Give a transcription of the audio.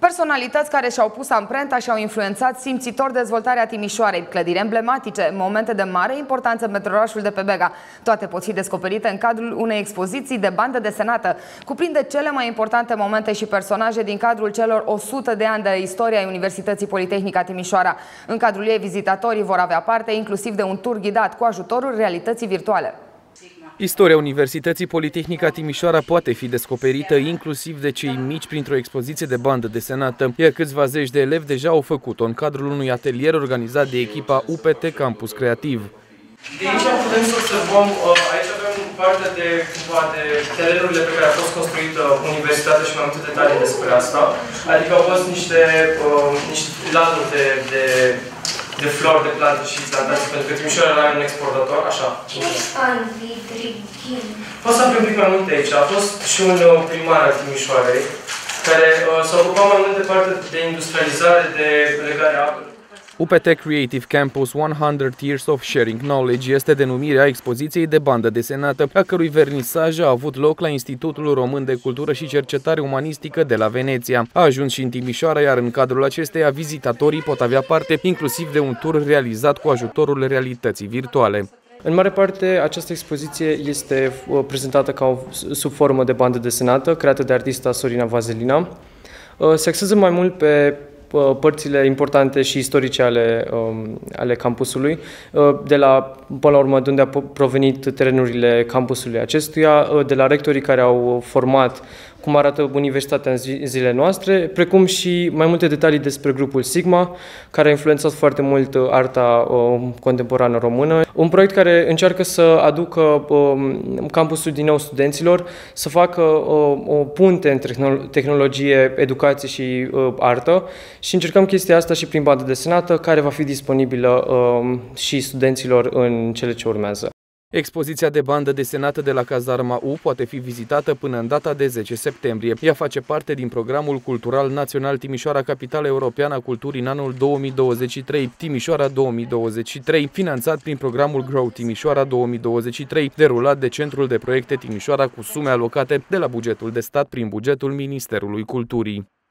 Personalități care și-au pus amprenta și au influențat simțitor dezvoltarea Timișoarei, clădiri emblematice, momente de mare importanță pentru orașul de pe Bega. Toate pot fi descoperite în cadrul unei expoziții de bandă desenată. Cuprinde cele mai importante momente și personaje din cadrul celor 100 de ani de istorie a Universității Politehnica Timișoara. În cadrul ei, vizitatorii vor avea parte inclusiv de un tur ghidat cu ajutorul realității virtuale. Istoria Universității Politehnica Timișoara poate fi descoperită inclusiv de cei mici printr-o expoziție de bandă desenată, iar câțiva zeci de elevi deja au făcut-o în cadrul unui atelier organizat de echipa UPT Campus Creativ. De aici putem să observăm, aici avem parte de terenurile pe care a fost construită universitatea și mai multe detalii despre asta. Adică au fost niște lanuri de flori, de plante și plantații, pentru că Timișoara era un exportator, așa. Poți să afli un pic mai multe aici. A fost și un primar al Timișoarei, care s-a ocupat mai mult de partea de industrializare, de legare a apelor. UPT Creative Campus 100 Years of Sharing Knowledge este denumirea expoziției de bandă desenată, a cărui vernisaj a avut loc la Institutul Român de Cultură și Cercetare Umanistică de la Veneția. A ajuns și în Timișoara, iar în cadrul acesteia vizitatorii pot avea parte inclusiv de un tur realizat cu ajutorul realității virtuale. În mare parte, această expoziție este prezentată sub formă de bandă desenată, creată de artista Sorina Vazelina. Se axează mai mult pe părțile importante și istorice ale campusului, până la urmă de unde au provenit terenurile campusului acestuia, de la rectorii care au format cum arată universitatea în zilele noastre, precum și mai multe detalii despre grupul Sigma, care a influențat foarte mult arta contemporană română. Un proiect care încearcă să aducă campusul din nou studenților, să facă o punte între tehnologie, educație și artă și încercăm chestia asta și prin bandă desenată, care va fi disponibilă și studenților în cele ce urmează. Expoziția de bandă desenată de la Cazarma U poate fi vizitată până în data de 10 septembrie. Ea face parte din programul cultural național Timișoara, Capitală Europeană a Culturii în anul 2023, Timișoara 2023, finanțat prin programul Grow Timișoara 2023, derulat de Centrul de Proiecte Timișoara cu sume alocate de la bugetul de stat prin bugetul Ministerului Culturii.